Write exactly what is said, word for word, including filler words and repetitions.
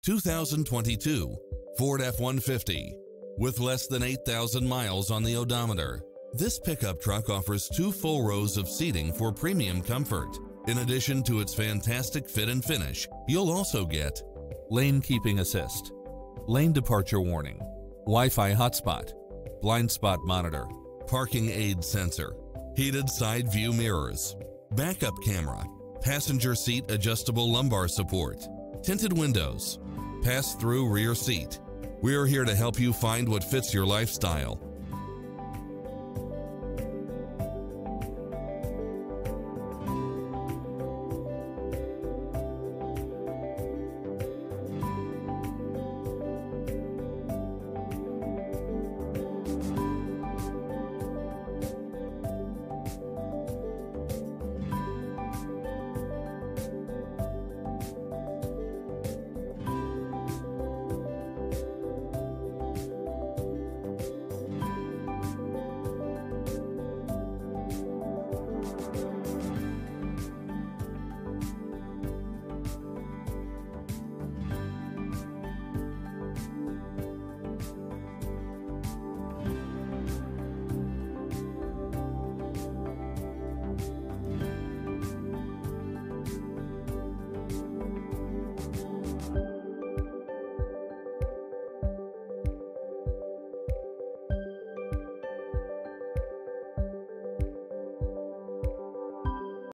two thousand twenty-two Ford F one fifty. With less than eight thousand miles on the odometer, this pickup truck offers two full rows of seating for premium comfort. In addition to its fantastic fit and finish, you'll also get lane keeping assist, lane departure warning, Wi-Fi hotspot, blind spot monitor, parking aid sensor, heated side view mirrors, backup camera, passenger seat adjustable lumbar support, tinted windows, pass-through rear seat. We're here to help you find what fits your lifestyle.